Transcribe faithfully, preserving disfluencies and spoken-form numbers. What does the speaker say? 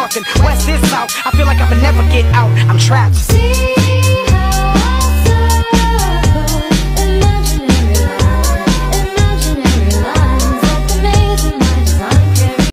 north and west is south. I feel like I'ma never get out. I'm trapped.